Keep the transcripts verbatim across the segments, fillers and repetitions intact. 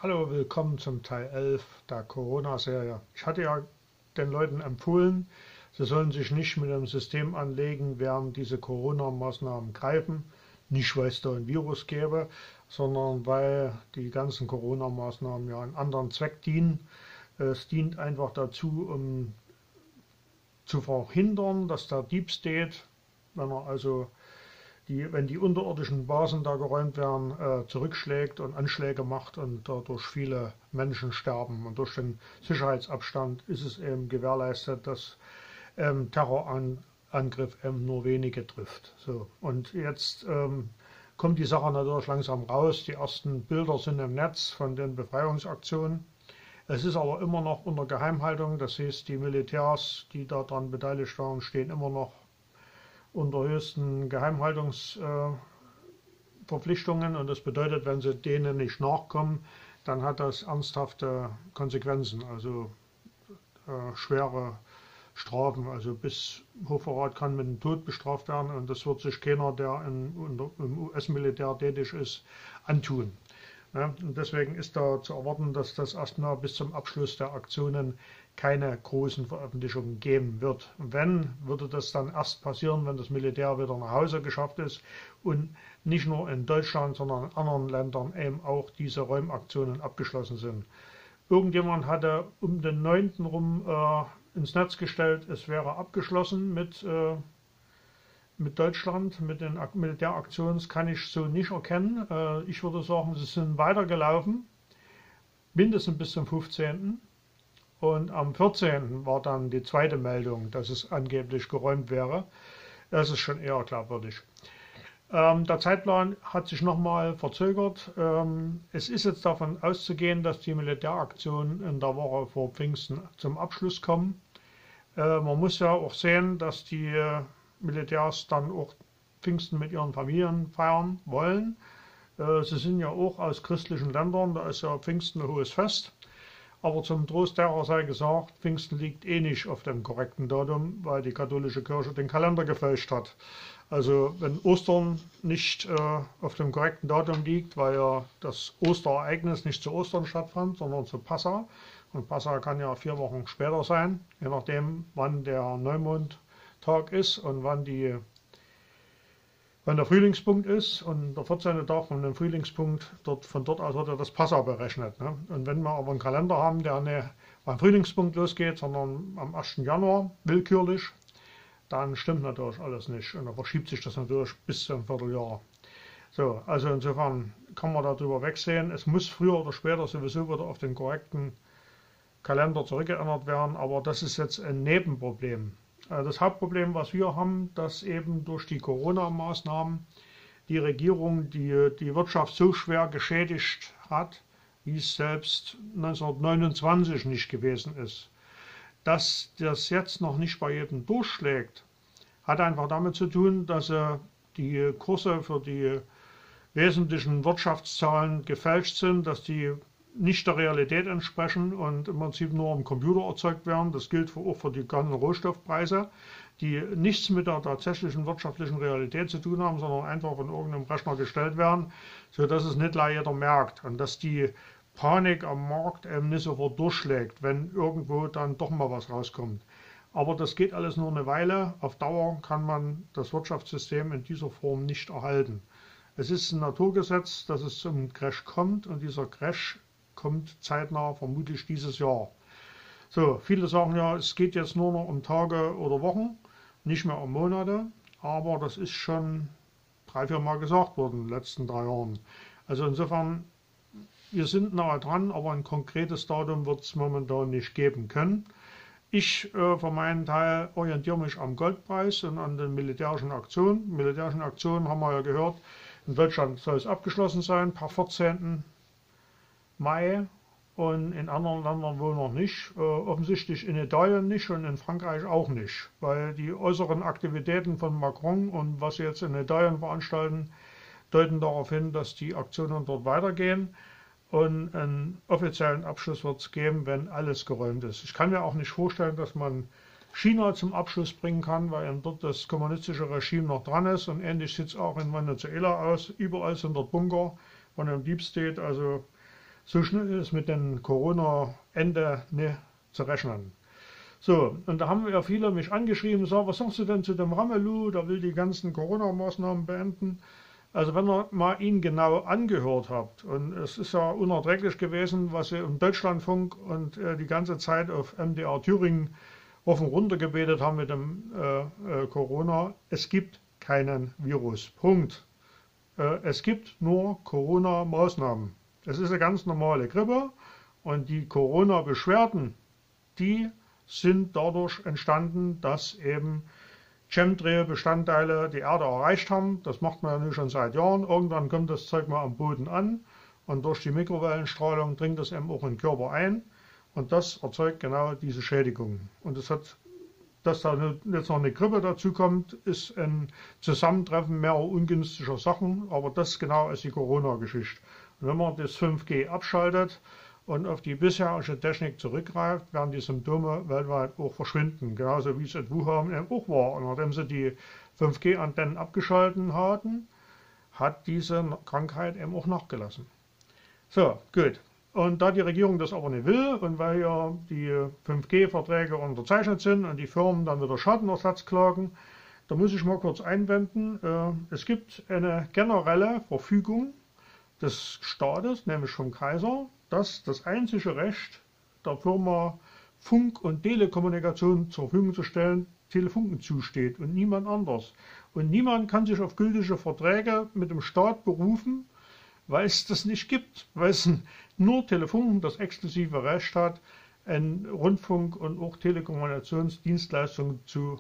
Hallo, willkommen zum Teil elf der Corona-Serie. Ich hatte ja den Leuten empfohlen, sie sollen sich nicht mit dem System anlegen, während diese Corona-Maßnahmen greifen. Nicht, weil es da ein Virus gäbe, sondern weil die ganzen Corona-Maßnahmen ja einen anderen Zweck dienen. Es dient einfach dazu, um zu verhindern, dass der Deep State, wenn er also die, wenn die unterirdischen Basen da geräumt werden, äh, zurückschlägt und Anschläge macht und dadurch viele Menschen sterben. Und durch den Sicherheitsabstand ist es eben gewährleistet, dass ähm, Terrorangriff eben nur wenige trifft. So. Und jetzt ähm, kommt die Sache natürlich langsam raus. Die ersten Bilder sind im Netz von den Befreiungsaktionen. Es ist aber immer noch unter Geheimhaltung. Das heißt, die Militärs, die daran beteiligt waren, stehen immer noch unter höchsten Geheimhaltungsverpflichtungen, und das bedeutet, wenn sie denen nicht nachkommen, dann hat das ernsthafte Konsequenzen, also äh, schwere Strafen, also bis Hochverrat kann mit dem Tod bestraft werden, und das wird sich keiner, der in, im U S-Militär tätig ist, antun. Ja, und deswegen ist da zu erwarten, dass das erstmal bis zum Abschluss der Aktionen keine großen Veröffentlichungen geben wird. Wenn, würde das dann erst passieren, wenn das Militär wieder nach Hause geschafft ist und nicht nur in Deutschland, sondern in anderen Ländern eben auch diese Räumaktionen abgeschlossen sind. Irgendjemand hatte um den neunten rum äh, ins Netz gestellt, es wäre abgeschlossen mit äh, mit Deutschland, mit den Militäraktionen. Das kann ich so nicht erkennen. Ich würde sagen, sie sind weitergelaufen, mindestens bis zum fünfzehnten Und am vierzehnten war dann die zweite Meldung, dass es angeblich geräumt wäre. Das ist schon eher glaubwürdig. Der Zeitplan hat sich nochmal verzögert. Es ist jetzt davon auszugehen, dass die Militäraktionen in der Woche vor Pfingsten zum Abschluss kommen. Man muss ja auch sehen, dass die Militärs dann auch Pfingsten mit ihren Familien feiern wollen. Sie sind ja auch aus christlichen Ländern, da ist ja Pfingsten ein hohes Fest. Aber zum Trost derer sei gesagt, Pfingsten liegt eh nicht auf dem korrekten Datum, weil die katholische Kirche den Kalender gefälscht hat. Also wenn Ostern nicht äh, auf dem korrekten Datum liegt, weil ja das Osterereignis nicht zu Ostern stattfand, sondern zu Passa. Und Passa kann ja vier Wochen später sein, je nachdem wann der Neumond Tag ist und wann, die, wann der Frühlingspunkt ist, und der vierzehnte Tag von dem Frühlingspunkt, dort, von dort aus wird ja das Passa berechnet. Ne? Und wenn wir aber einen Kalender haben, der nicht beim Frühlingspunkt losgeht, sondern am ersten Januar willkürlich, dann stimmt natürlich alles nicht, und dann verschiebt sich das natürlich bis zu einem Vierteljahr. So, also insofern kann man darüber wegsehen. Es muss früher oder später sowieso wieder auf den korrekten Kalender zurückgeändert werden, aber das ist jetzt ein Nebenproblem. Das Hauptproblem, was wir haben, dass eben durch die Corona-Maßnahmen die Regierung die, die Wirtschaft so schwer geschädigt hat, wie es selbst neunzehnhundertneunundzwanzig nicht gewesen ist. Dass das jetzt noch nicht bei jedem durchschlägt, hat einfach damit zu tun, dass die Kurse für die wesentlichen Wirtschaftszahlen gefälscht sind, dass die nicht der Realität entsprechen und im Prinzip nur am Computer erzeugt werden. Das gilt auch für die ganzen Rohstoffpreise, die nichts mit der tatsächlichen wirtschaftlichen Realität zu tun haben, sondern einfach von irgendeinem Rechner gestellt werden, sodass es nicht jeder merkt und dass die Panik am Markt eben nicht sofort durchschlägt, wenn irgendwo dann doch mal was rauskommt. Aber das geht alles nur eine Weile. Auf Dauer kann man das Wirtschaftssystem in dieser Form nicht erhalten. Es ist ein Naturgesetz, dass es zum Crash kommt, und dieser Crash kommt zeitnah, vermutlich dieses Jahr. So, viele sagen ja, es geht jetzt nur noch um Tage oder Wochen, nicht mehr um Monate, aber das ist schon drei, vier Mal gesagt worden in den letzten drei Jahren. Also insofern, wir sind nahe dran, aber ein konkretes Datum wird es momentan nicht geben können. Ich äh, für meinen Teil orientiere mich am Goldpreis und an den militärischen Aktionen. Militärischen Aktionen haben wir ja gehört, in Deutschland soll es abgeschlossen sein, per vierzehnten Mai, und in anderen Ländern wohl noch nicht. Äh, offensichtlich in Italien nicht und in Frankreich auch nicht, weil die äußeren Aktivitäten von Macron und was sie jetzt in Italien veranstalten, deuten darauf hin, dass die Aktionen dort weitergehen. Und einen offiziellen Abschluss wird es geben, wenn alles geräumt ist. Ich kann mir auch nicht vorstellen, dass man China zum Abschluss bringen kann, weil eben dort das kommunistische Regime noch dran ist. Und ähnlich sieht es auch in Venezuela aus. Überall sind dort Bunker von dem Deep State. Also so schnell ist mit dem Corona-Ende nicht zu rechnen. So, und da haben ja viele mich angeschrieben, so, was sagst du denn zu dem Ramelow, der will die ganzen Corona-Maßnahmen beenden. Also wenn ihr mal ihn genau angehört habt, und es ist ja unerträglich gewesen, was sie im Deutschlandfunk und äh, die ganze Zeit auf M D R Thüringen rauf und runter gebetet haben mit dem äh, äh, Corona, es gibt keinen Virus. Punkt. Äh, es gibt nur Corona-Maßnahmen. Es ist eine ganz normale Grippe und die Corona-Beschwerden, die sind dadurch entstanden, dass eben Chemtrail-Bestandteile die Erde erreicht haben. Das macht man ja nun schon seit Jahren. Irgendwann kommt das Zeug mal am Boden an und durch die Mikrowellenstrahlung dringt das eben auch in den Körper ein und das erzeugt genau diese Schädigung. Und das hat, dass da jetzt noch eine Grippe dazu kommt, ist ein Zusammentreffen mehrerer ungünstiger Sachen, aber das genau ist die Corona-Geschichte. Und wenn man das fünf G abschaltet und auf die bisherige Technik zurückgreift, werden die Symptome weltweit auch verschwinden. Genauso wie es in Wuhan auch war. Und nachdem sie die fünf G Antennen abgeschaltet hatten, hat diese Krankheit eben auch nachgelassen. So, gut. Und da die Regierung das aber nicht will und weil ja die fünf G Verträge unterzeichnet sind und die Firmen dann wieder Schadenersatz klagen, da muss ich mal kurz einwenden, es gibt eine generelle Verfügung des Staates, nämlich vom Kaiser, dass das einzige Recht der Firma Funk- und Telekommunikation zur Verfügung zu stellen, Telefunken zusteht und niemand anders. Und niemand kann sich auf gültige Verträge mit dem Staat berufen, weil es das nicht gibt, weil es nur Telefunken das exklusive Recht hat, ein Rundfunk- und auch Telekommunikationsdienstleistungen zu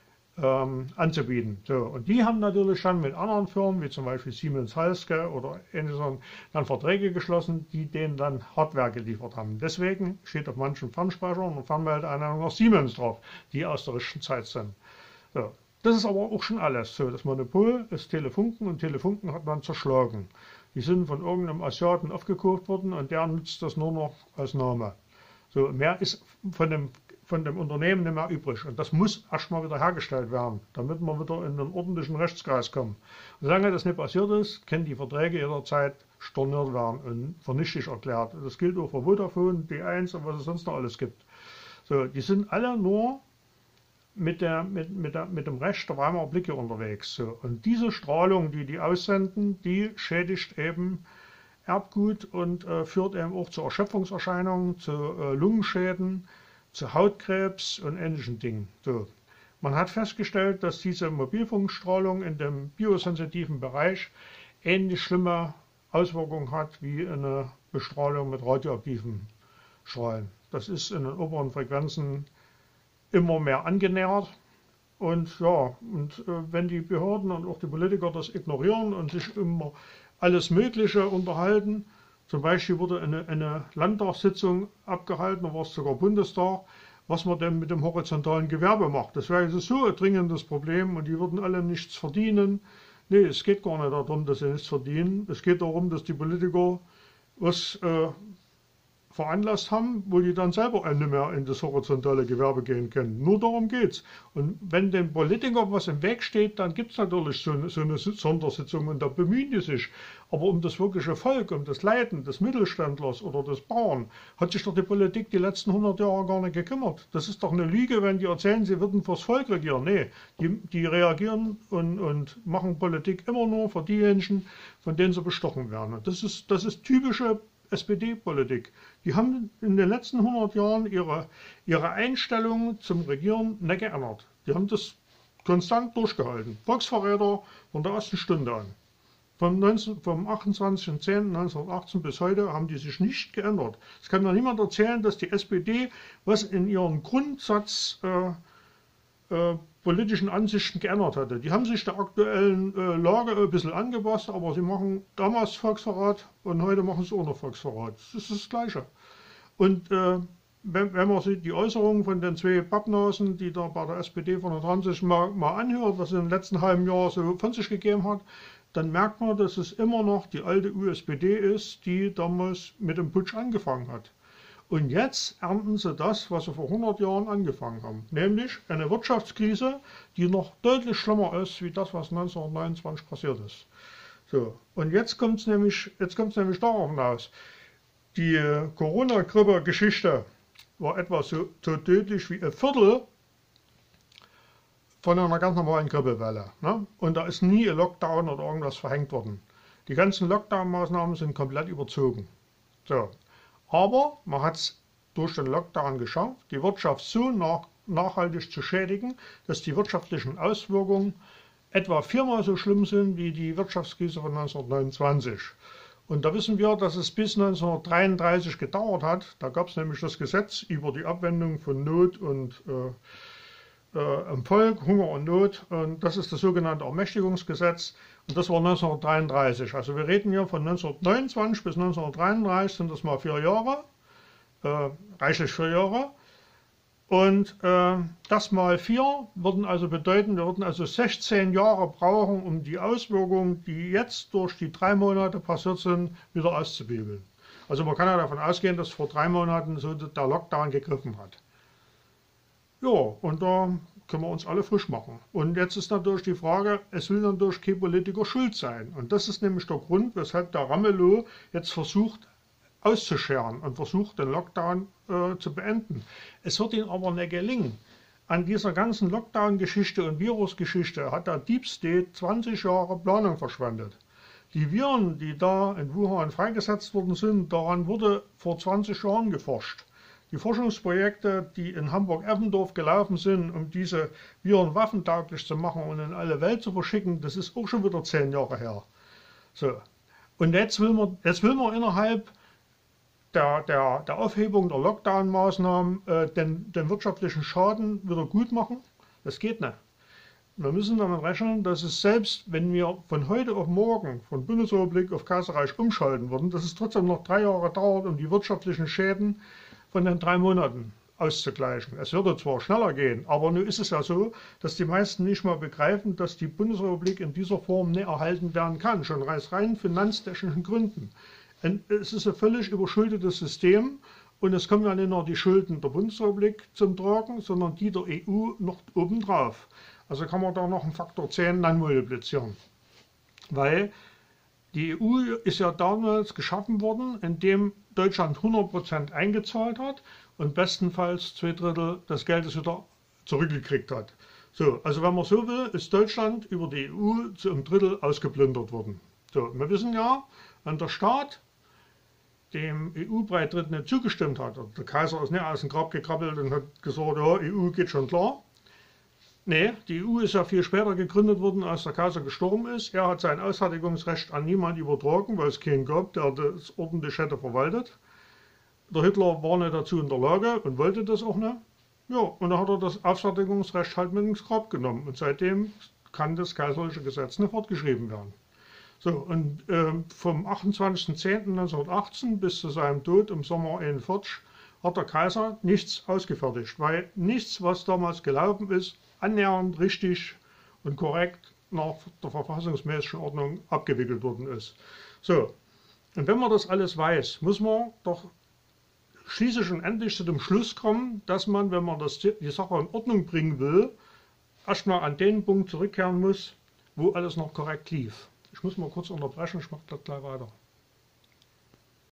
ähm, anzubieten. So, und die haben natürlich dann mit anderen Firmen, wie zum Beispiel Siemens Halske oder ähnliches, dann Verträge geschlossen, die denen dann Hardware geliefert haben. Deswegen steht auf manchen Fernsprechern und Fernmeldeanlagen noch Siemens drauf, die aus der richtigen Zeit sind. So, das ist aber auch schon alles. So, das Monopol ist Telefunken und Telefunken hat man zerschlagen. Die sind von irgendeinem Asiaten aufgekauft worden und der nutzt das nur noch als Name. So, mehr ist von dem von dem Unternehmen nicht mehr übrig. Und das muss erstmal wieder hergestellt werden, damit wir wieder in einen ordentlichen Rechtskreis kommen. Und solange das nicht passiert ist, können die Verträge jederzeit storniert werden und vernichtig erklärt. Das gilt auch für Vodafone, B eins und was es sonst noch alles gibt. So, die sind alle nur mit, der, mit, mit, der, mit dem Recht der Weimarer Blicke unterwegs. So. Und diese Strahlung, die die aussenden, die schädigt eben Erbgut und äh, führt eben auch zu Erschöpfungserscheinungen, zu äh, Lungenschäden, zu Hautkrebs und ähnlichen Dingen. So. Man hat festgestellt, dass diese Mobilfunkstrahlung in dem biosensitiven Bereich ähnlich schlimme Auswirkungen hat wie eine Bestrahlung mit radioaktiven Strahlen. Das ist in den oberen Frequenzen immer mehr angenähert. Und ja, und äh, wenn die Behörden und auch die Politiker das ignorieren und sich immer alles Mögliche unterhalten, zum Beispiel wurde eine, eine Landtagssitzung abgehalten, da war es sogar Bundestag, was man denn mit dem horizontalen Gewerbe macht. Das wäre so ein dringendes Problem und die würden alle nichts verdienen. Nee, es geht gar nicht darum, dass sie nichts verdienen. Es geht darum, dass die Politiker was äh, veranlasst haben, wo die dann selber nicht mehr in das horizontale Gewerbe gehen können. Nur darum geht's. Und wenn den Politikern was im Weg steht, dann gibt es natürlich so eine, so eine Sondersitzung und da bemühen die sich. Aber um das wirkliche Volk, um das Leiden des Mittelständlers oder des Bauern, hat sich doch die Politik die letzten hundert Jahre gar nicht gekümmert. Das ist doch eine Lüge, wenn die erzählen, sie würden fürs Volk regieren. Nee, die, die reagieren und, und machen Politik immer nur für diejenigen, von denen sie bestochen werden. Und das ist, das ist typische S P D-Politik. Die haben in den letzten hundert Jahren ihre, ihre Einstellung zum Regieren nicht geändert. Die haben das konstant durchgehalten. Volksverräter von der ersten Stunde an. Vom, neunzehn, vom achtundzwanzigsten zehnten neunzehnhundertachtzehn bis heute haben die sich nicht geändert. Es kann mir niemand erzählen, dass die S P D was in ihren Grundsatz äh, äh, politischen Ansichten geändert hatte. Die haben sich der aktuellen äh, Lage ein bisschen angepasst, aber sie machen damals Volksverrat und heute machen sie auch noch Volksverrat. Das ist das Gleiche. Und äh, wenn, wenn man sich die Äußerungen von den zwei Pappnasen, die da bei der S P D von der dran sich mal, mal anhört, was sie im letzten halben Jahr so von sich gegeben hat, dann merkt man, dass es immer noch die alte U S P D ist, die damals mit dem Putsch angefangen hat. Und jetzt ernten sie das, was sie vor hundert Jahren angefangen haben, nämlich eine Wirtschaftskrise, die noch deutlich schlimmer ist, wie das, was neunzehnhundertneunundzwanzig passiert ist. So, und jetzt kommt es nämlich, jetzt kommt's nämlich darauf hinaus. Die Corona-Grippe-Geschichte war etwa so, so tödlich wie ein Viertel von einer ganz normalen Grippewelle. Ne? Und da ist nie ein Lockdown oder irgendwas verhängt worden. Die ganzen Lockdown-Maßnahmen sind komplett überzogen. So. Aber man hat es durch den Lockdown geschafft, die Wirtschaft so nach, nachhaltig zu schädigen, dass die wirtschaftlichen Auswirkungen etwa viermal so schlimm sind wie die Wirtschaftskrise von neunzehnhundertneunundzwanzig. Und da wissen wir, dass es bis neunzehnhundertdreiunddreißig gedauert hat. Da gab es nämlich das Gesetz über die Abwendung von Not und äh, äh, im Volk, Hunger und Not. Und das ist das sogenannte Ermächtigungsgesetz. Und das war neunzehnhundertdreiunddreißig. Also wir reden hier von neunzehnhundertneunundzwanzig bis neunzehnhundertdreiunddreißig, sind das mal vier Jahre, äh, reichlich vier Jahre. Und äh, das mal vier würden also bedeuten, wir würden also sechzehn Jahre brauchen, um die Auswirkungen, die jetzt durch die drei Monate passiert sind, wieder auszubügeln. Also man kann ja davon ausgehen, dass vor drei Monaten so der Lockdown gegriffen hat. Ja, und da können wir uns alle frisch machen. Und jetzt ist natürlich die Frage, es will natürlich kein Politiker schuld sein. Und das ist nämlich der Grund, weshalb der Ramelow jetzt versucht, auszuscheren und versucht, den Lockdown äh, zu beenden. Es wird ihm aber nicht gelingen. An dieser ganzen Lockdown-Geschichte und Virusgeschichte hat der Deep State zwanzig Jahre Planung verschwendet. Die Viren, die da in Wuhan freigesetzt worden sind, daran wurde vor zwanzig Jahren geforscht. Die Forschungsprojekte, die in Hamburg-Eppendorf gelaufen sind, um diese Viren waffentauglich zu machen und in alle Welt zu verschicken, das ist auch schon wieder zehn Jahre her. So. Und jetzt will man, jetzt will man innerhalb Der, der, der Aufhebung der Lockdown-Maßnahmen äh, den, den wirtschaftlichen Schaden wieder gut machen. Das geht nicht. Wir müssen damit rechnen, dass es selbst, wenn wir von heute auf morgen von Bundesrepublik auf Kaiserreich umschalten würden, dass es trotzdem noch drei Jahre dauert, um die wirtschaftlichen Schäden von den drei Monaten auszugleichen. Es würde zwar schneller gehen, aber nun ist es ja so, dass die meisten nicht mal begreifen, dass die Bundesrepublik in dieser Form nicht erhalten werden kann, schon aus rein finanztechnischen Gründen. Es ist ein völlig überschuldetes System und es kommen ja nicht nur die Schulden der Bundesrepublik zum Tragen, sondern die der E U noch obendrauf. Also kann man da noch einen Faktor zehn dann multiplizieren. Weil die E U ist ja damals geschaffen worden, indem Deutschland hundert Prozent eingezahlt hat und bestenfalls zwei Drittel des Geldes wieder zurückgekriegt hat. So, also wenn man so will, ist Deutschland über die E U zu einem Drittel ausgeplündert worden. So, wir wissen ja, wenn der Staat dem E U-Beitritt nicht zugestimmt hat. Der Kaiser ist nicht aus dem Grab gekrabbelt und hat gesagt, ja, E U geht schon klar. Nee, die E U ist ja viel später gegründet worden, als der Kaiser gestorben ist. Er hat sein Ausfertigungsrecht an niemand übertragen, weil es keinen gab, der das ordentlich hätte verwaltet. Der Hitler war nicht dazu in der Lage und wollte das auch nicht. Ja, und dann hat er das Ausfertigungsrecht halt mit ins Grab genommen. Und seitdem kann das kaiserliche Gesetz nicht fortgeschrieben werden. So, und äh, vom achtundzwanzigsten zehnten neunzehnhundertachtzehn bis zu seinem Tod im Sommer einundvierzig hat der Kaiser nichts ausgefertigt, weil nichts, was damals gelaufen ist, annähernd richtig und korrekt nach der verfassungsmäßigen Ordnung abgewickelt worden ist. So, und wenn man das alles weiß, muss man doch schließlich und endlich zu dem Schluss kommen, dass man, wenn man das, die Sache in Ordnung bringen will, erstmal an den Punkt zurückkehren muss, wo alles noch korrekt lief. Ich muss mal kurz unterbrechen, ich mache das gleich weiter.